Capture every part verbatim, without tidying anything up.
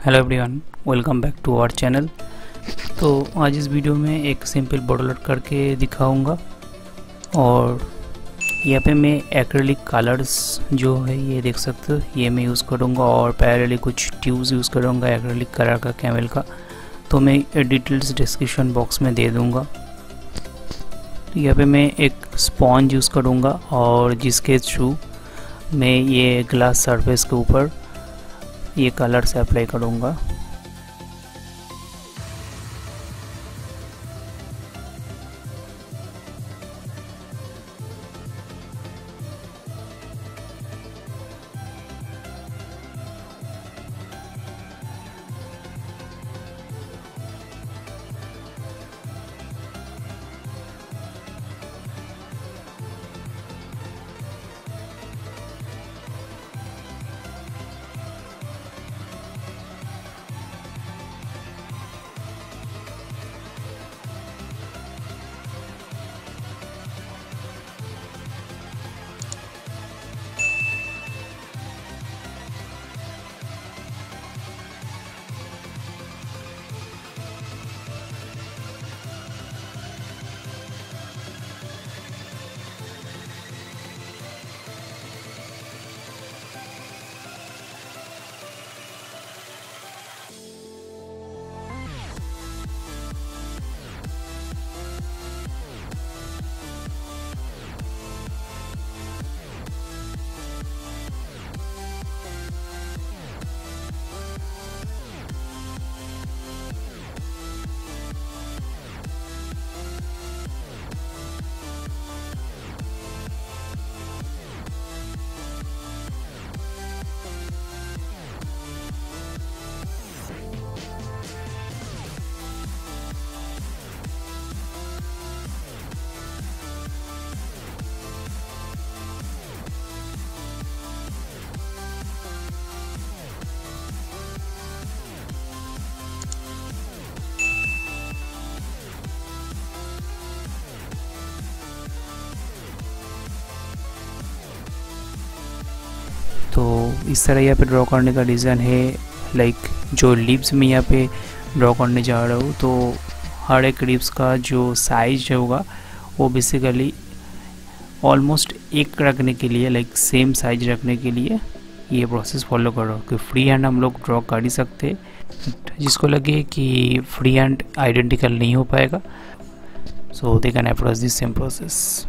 Hello everyone, welcome back to our channel. तो आज इस वीडियो में एक सिंपल बॉर्डर करके दिखाऊंगा और यहाँ पे मैं एक्रेलिक कलर्स जो है ये देख सकते हो, ये मैं यूज़ करूँगा और पैरेलली कुछ ट्यूब्स यूज़ करूँगा एक्रेलिक कलर का, कैमल का। तो मैं डिटेल्स डिस्क्रिप्शन बॉक्स में दे दूँगा। तो यहाँ पे मैं एक स्पॉन्ज यूज़ करूँगा और जिसके थ्रू मैं ये ग्लास सरफेस के ऊपर ये कलर से अप्लाई करूँगा। तो इस तरह यहाँ पे ड्रॉ करने का डिज़ाइन है। लाइक जो लिप्स में यहाँ पे ड्रॉ करने जा रहा हूँ, तो हर एक लिप्स का जो साइज होगा वो बेसिकली ऑलमोस्ट एक रखने के लिए, लाइक सेम साइज रखने के लिए ये प्रोसेस फॉलो करो। कि फ्री हैंड हम लोग ड्रॉ कर ही सकते, जिसको लगे कि फ्री हैंड आइडेंटिकल नहीं हो पाएगा, so they can approach this same process.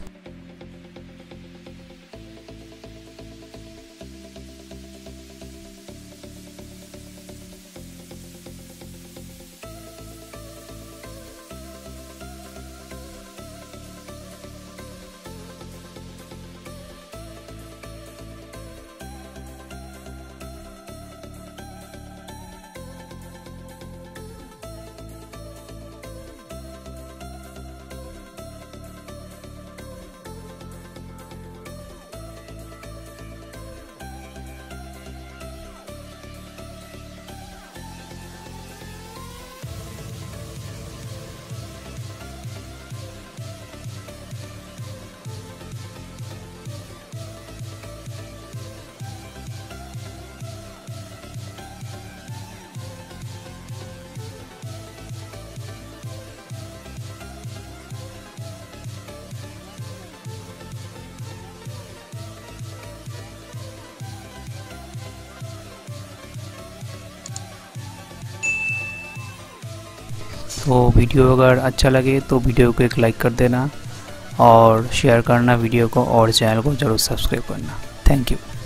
तो वीडियो अगर अच्छा लगे तो वीडियो को एक लाइक कर देना और शेयर करना वीडियो को, और चैनल को ज़रूर सब्सक्राइब करना। Thank you.